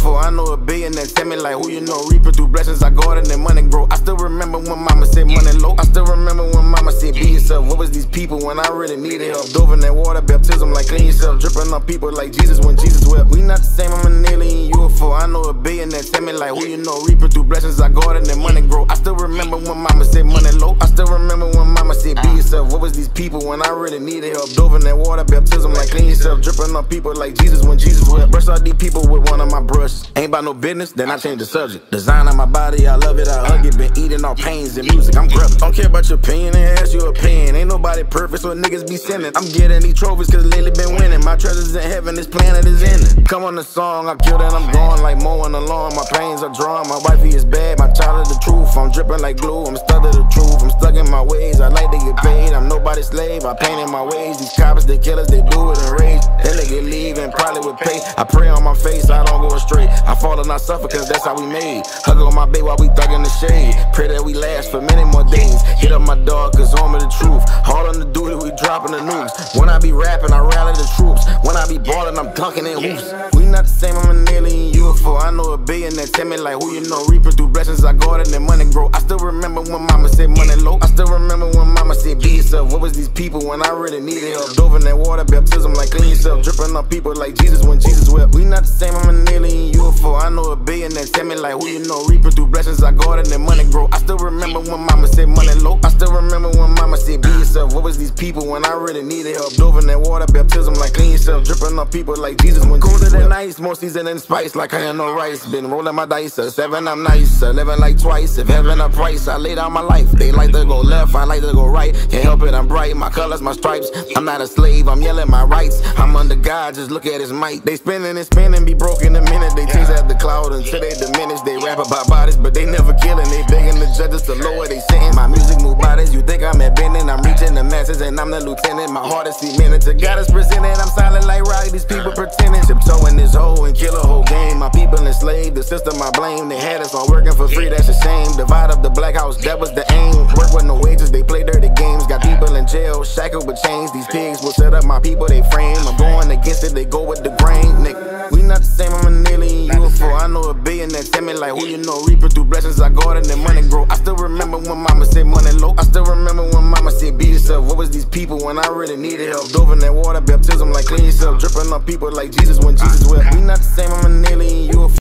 UFO. I know a billion that tell me like who you know. Reaping through blessings, I go out and then money grow. I still remember when mama said money low. I still remember when mama said be yourself. What was these people when I really needed help? Dove in that water, baptism like clean yourself. Dripping on people like Jesus when Jesus wept. We not the same, I'm an alien UFO. I know a billion that tell me like who you know. Reaping through blessings, I go out and then money grow. I still remember when mama said money low. I still remember when mama said be yourself. What was these people when I really needed help? Dove in that water, baptism like clean yourself. Dripping on people like Jesus when Jesus wept. Brush all these people with one of my brushes. Ain't about no business, then I change the subject. Design on my body, I love it, I hug it. Been eating all pains and music, I'm grubbing. Don't care about your opinion and ask your opinion. Ain't nobody perfect, so niggas be sinning. I'm getting these trophies cause lately been winning. My treasures in heaven, this planet is ending. Come on the song, I killed and I'm gone like mowing the lawn. My pains are drawn, my wifey is bad, my child is the truth. I'm dripping like glue, I'm stuck to the truth. I'm stuck in my ways, I like to get paid. I'm nobody's slave, I paint in my ways. These coppers, they killers, they do it in rage. Then they get leave and probably would pay. I pray on my face, I don't go astray. I fall and I suffer cause that's how we made. Hug on my baby while we thug in the shade. Pray that we last for many more days. Hit up my dog cause home of the truth. Hard on the duty, we dropping the nukes. When I be rapping, I rally the troops. When I be ballin', I'm dunking in hoops. We not the same, I'm an alien UFO. I know a billion that tell me like who you know. Reaping through blessings, I go out and then money grow. I still remember when mama said money low. I still remember when mama said be yourself. What was these people when I really needed help? Dove in that water, baptism like clean yourself. Dripping on people like Jesus when Jesus wept. We not the same, I'm an alien UFO. I know a billion that tell me like who you know. Reaping through blessings, I go out and then money grow. I still remember when mama said money low. I still remember when mama said be yourself. What was these people when I really needed help? Dove in that water, baptism like clean yourself. Dripping on people like Jesus when Jesus wept. Colder than ice, more season and spice like I had no rice. Been rolling my dice, 7 I'm nice, 11 like twice. If heaven a price, I lay down my life. They like to go left, I like to go right. Can't help it, I'm bright, my colors, my stripes. I'm not a slave, I'm yelling my rights. I'm under God, just look at his might. They spinning and spinning, be broke in a minute. They chase at the cloud until they diminish. They rap about bodies, but they never killing. They begging the judges to lower they sentence. My music move bodies, you think I'm at bending. I'm reaching the masses and I'm the lieutenant. My heart is cemented, to God is presented. I'm silent like Rocky, these people pretending. Tiptoeing this hole and kill a whole game. My people enslaved, the system I blame. They had us all working for free, that's a shame. Divide up the black house, that was the aim. Work with no wages, they play dirty games. Got people in jail, shackled with chains. These pigs will set up my people, they frame. I'm going against it, they go with the grain. Nigga, we not the same, I'm an alien UFO. I know a billion that tell me like who you know. Reaping through blessings, I go out and then money grow. I still remember when mama said money low. I still remember when mama said be yourself. What was these people when I really needed help? Dove in that water, baptism like clean yourself. Dripping on people like Jesus when Jesus wept. We not the same, I'm an alien UFO.